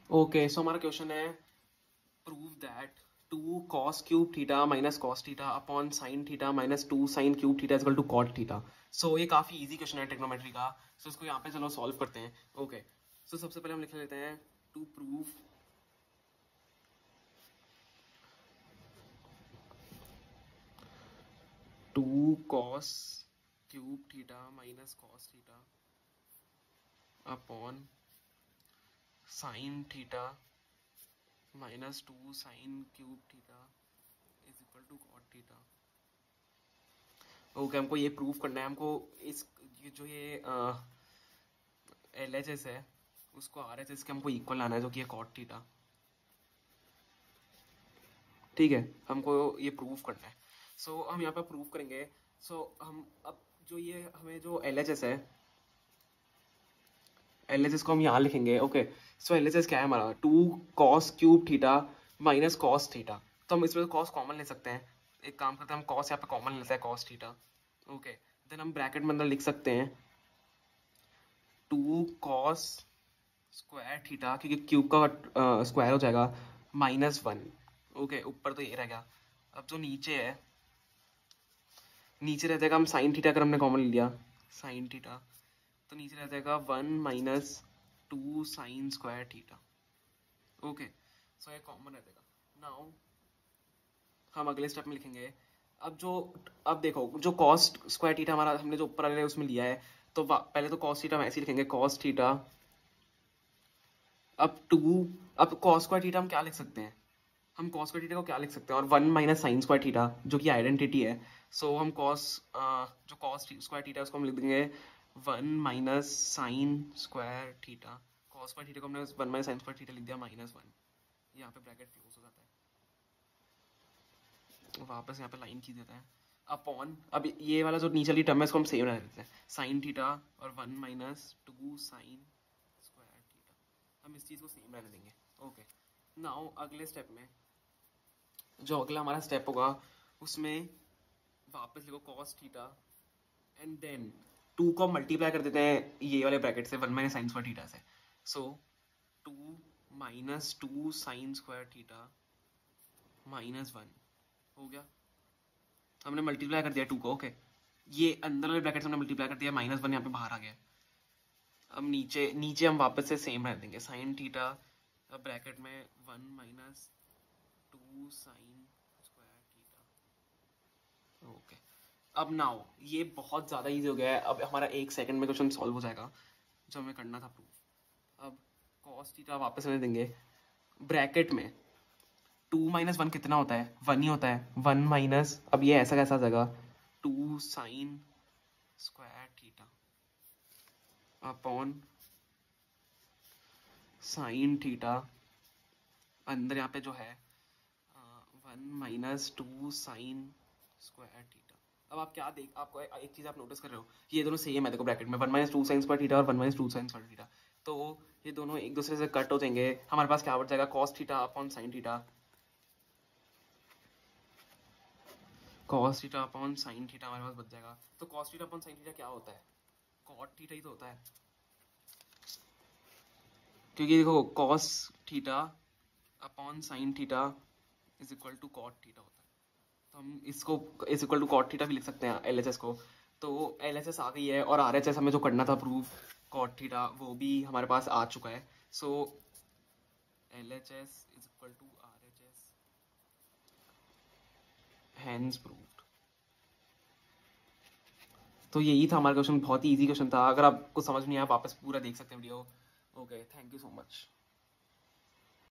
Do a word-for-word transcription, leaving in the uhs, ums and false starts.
Okay, सो हमारा question है prove that two cos cube theta minus cos theta upon sine theta minus two sine cube theta equal to cot theta. So ये काफ़ी easy question है trigonometry का। सो so, इसको यहाँ पे चलो सॉल्व करते हैं। ओके, सो सबसे पहले हम लिख लेते हैं to prove two cos cube theta minus cos theta upon sine theta minus two sine cube theta is equal to cot theta. Okay, हमको ये प्रूव करना है। हमको इस ये जो ये एल एच एस है उसको आर एच एस के हमको इक्वल लाना है, जो कि है कॉट थीटा। ठीक है, हमको ये प्रूव करना है। सो so, हम यहाँ पे प्रूव करेंगे। सो so, हम अब जो ये हमें जो एल एच एस है, एल एच एस को हम यहाँ लिखेंगे। Okay, so L H S क्या है हमारा, two cos cube theta minus cos theta. तो हम इसमें कॉस कॉमन ले सकते हैं। एक काम करते हैं, हम कॉस यहाँ पे कॉमन लेते हैं, कॉस थीटा। ओके, देन हम ब्रैकेट में अंदर लिख सकते हैं टू कॉस स्क्वायर थीटा, क्योंकि क्यूब का स्क्वायर हो जाएगा, माइनस वन। ओके, ऊपर तो ये रहेगा। अब जो नीचे है, नीचे रह जाएगा, हम साइन थीटा अगर हमने कॉमन ले लिया, साइन थीटा, तो नीचे रह जाएगा one minus two sine square theta. Okay, so ये कॉमन रह जाएगा। नाउ हम अगले स्टेप में लिखेंगे। अब जो अब देखो, जो कॉस स्क्वायर थीटा हमारा हमने जो ऊपर वाले उसमें लिया है, तो पहले तो कॉस थीटा हम ऐसे लिखेंगे, कॉस थीटा। अब टू अब कॉस स्क्वायर थीटा हम क्या लिख सकते हैं, हम कॉस स्क्वायर थीटा को क्या लिख सकते हैं, और one minus sine square theta जो कि आइडेंटिटी है। सो so, हम कॉस जो कॉस स्क्वायर थीटा उसको हम लिख देंगे one minus sine square theta. Cos square theta को हमने one minus sine square theta लिख दिया, माइनस वन। यहाँ पे ब्रैकेट क्लोज हो जाता है, वापस यहाँ पे लाइन खींच देता है अपॉन। अब ये वाला जो नीचे वाली टर्म है इसको हम सेम रख देते हैं, साइन थीटा और one minus two sine square theta. हम इस चीज़ को सेम रहने देंगे। ओके, नाउ अगले स्टेप में, जो अगला हमारा स्टेप होगा उसमें वापस लिखो cos theta and then two को मल्टीप्लाई कर देते हैं ये वाले ब्रैकेट से, one minus sine square theta से। So two minus two sine square theta minus one हो गया। हमने मल्टीप्लाई कर दिया टू को। ओके, ये अंदर वाले ब्रैकेट से हमने मल्टीप्लाई कर दिया, माइनस वन यहाँ पे बाहर आ गया। अब नीचे नीचे हम वापस से सेम रख देंगे, साइन थीटा, अब ब्रैकेट में one minus two sine square theta. Okay, अब नाउ ये बहुत ज़्यादा इजी हो गया है। अब हमारा एक सेकंड में क्वेश्चन सॉल्व हो जाएगा, जो हमें करना था प्रूफ। अब कॉस थीटा वापस में देंगे, ब्रैकेट में टू माइनस वन कितना होता है, वन ही होता है, वन माइनस, अब ये ऐसा कैसा आ जाएगा, two sine square theta upon sine theta, अंदर यहाँ पे जो है one minus two sine square theta. अब आप क्या देख, आपको एक चीज़ आप नोटिस कर रहे हो, ये दोनों सेम है। देखो ब्रैकेट में one minus two sine square theta और one minus two sine square theta, तो ये दोनों एक दूसरे से कट हो जाएंगे। हमारे पास क्या बच जाएगा, cos theta upon sine theta, cos theta upon sine theta हमारे पास बच जाएगा। तो cos theta upon sine theta क्या होता है, कॉट थीटा ही तो होता है, क्योंकि देखो cos theta upon sine theta is equal to cot theta होता है। तो हम इसको is equal to cot theta भी लिख सकते हैं एल एच एस को। तो एल एच एस आ गई है, और आर एच एस हमें जो करना था प्रूफ कॉट थीटा, वो भी हमारे पास आ चुका है। So L H S is equal to R H S, hence proved. तो यही था हमारा क्वेश्चन, बहुत ही इजी क्वेश्चन था। अगर आपको समझ नहीं आया, वापस पूरा देख सकते हैं video. Okay, thank you so much.